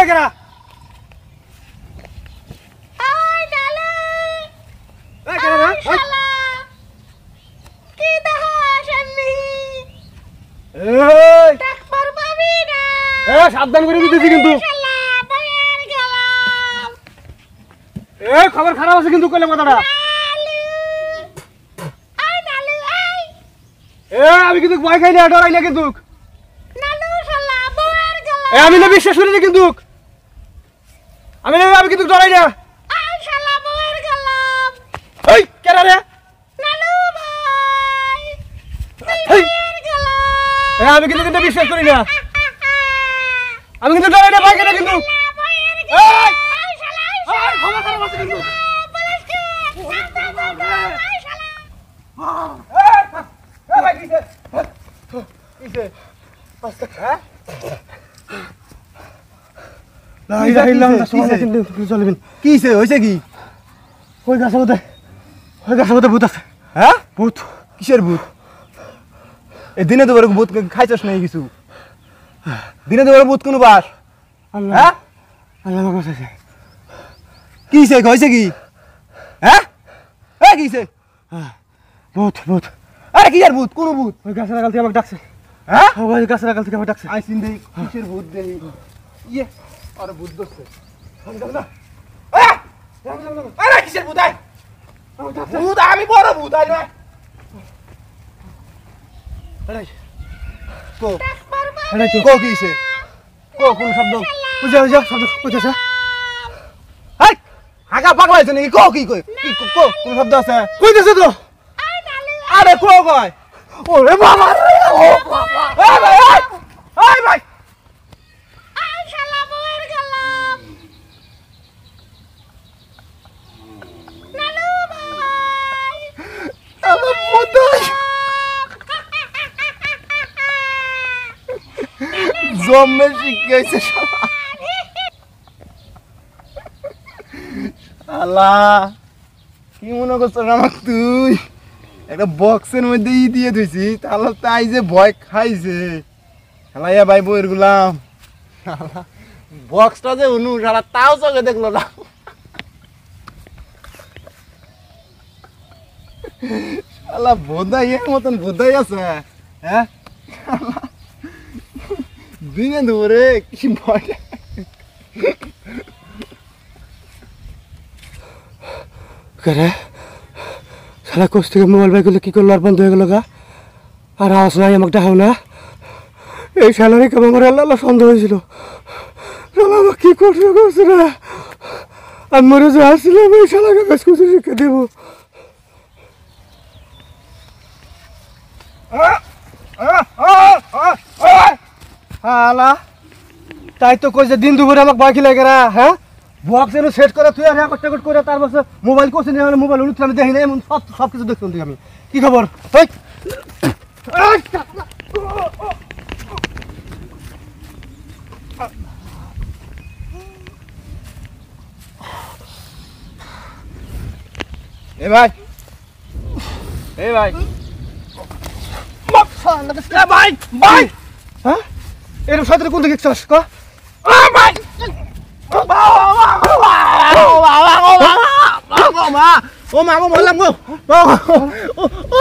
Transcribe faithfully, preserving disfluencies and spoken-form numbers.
এই কেরা আই নালে এই কেরা রে শালা কি দেখাসনি এই দেখ পারবি না এ সাবধান করে দিতেছি কিন্তু শালা বাইরে গেলাম এই খবর খারাপ আছে কিন্তু কইলে কথাটা আই নালে আই এ আমি কিন্তু ভয় খাই না ডরাই না কিন্তু নালু শালা বাইরে গেলাম এ আমি না বিশ্বাস করি না কিন্তু আমি না আমি কিন্তু ডরাই না আই শালা বাইরে গেলাম এই কেরা রে নালু ভাই এই বাইরে গেলাম এ আমি কিন্তু কিন্তু বিশ্বাস করি না আমি কিন্তু ডরাই না ভয় খাই না কিন্তু বাইরে এই আই শালা এই খবর খারাপ আছে কিন্তু পুলিশকে আই শালা এ ভাই কিসে কিসে আস্তে হ্যাঁ না ইলা ইলা সময় কিন্তু চলবেন কিছে হইছে কি ওই গাছের মধ্যে ওই গাছের মধ্যে ভূত আছে হ্যাঁ ভূত কিসের ভূত এই দিনে তো বড় ভূত খাইছস নাই কিছু দিনে তো বড় ভূত কোন বাস আল্লাহ হ্যাঁ আল্লাহ আমার কাছে আছে কিছে হইছে কি হ্যাঁ এ কিছে ভূত ভূত আরে কি আর ভূত কোন ভূত ওই গাছের আগাল থেকে আমাকে ডাকছে হ্যাঁ ওই গাছের আগাল থেকে আমাকে ডাকছে আই সিন দেই কিসের ভূত দেই ইয়ে আরে ভূত দছে আরে কিসের ভূত আই ভূত আমি বড় ভূত আই না আরে তো আরে তো কো কিছে কো কোন শব্দ বুঝা বুঝা শব্দ বুঝাছে হাই আগা পাগলা হইছে নাকি কো কি কই কি কো কোন শব্দ আছে কইতেছে তো আরে কো কয় ওরে বাবা ও বাবা এই ভাই এই ভাই আই শালা বাইরে গেলাম নালু ভাই আমার ভূত জম্মে শিখাইছে শালা কি মনে করছ আমাক তুই একটা বক্সের মধ্যে ই দিয়ে দিছি তাহলে তাই যে ভয় খাইছে খেলাইয়া ভাই বইয়ের গুলাম বক্সটা যে উনু সারা তাও চোখে দেখলো না শালা বোধাই এর মতন বোধাই আছে হ্যাঁ দিনে ধরে কি ভয় করে শালা কোচ থেকে মোবাইল বাইক কি করলো আর বন্ধ হয়ে গেল গা আর আওয়াজ নাই আমাকে ডাকাও না এই শালারই কেমন আমার আল্লাহ সন্দেহ হয়েছিল শালা আমাকে কি করছে করছে না আমি মরে যে আসছিলাম এই শালাকে বেশ কিছু শিক্ষা দেবো হালা তাই তো কইছে দিন দুপুরে আমাকে ভয় খেলে গেরা হ্যাঁ বক্স এনে সেট করে তুই রেকর্ড টেকর্ড করে তার বসে মোবাইল করছিস না মোবাইল উঠতে আমি দেখি না এমন সব সব কিছু দেখছি তুই আমি কি খবর এই এ ভাই এ ভাই এ ভাই ভাই হ্যাঁ এরকম সাথে কোন দিকে চাস ক ভাই ও মা ও মরলাম গো ও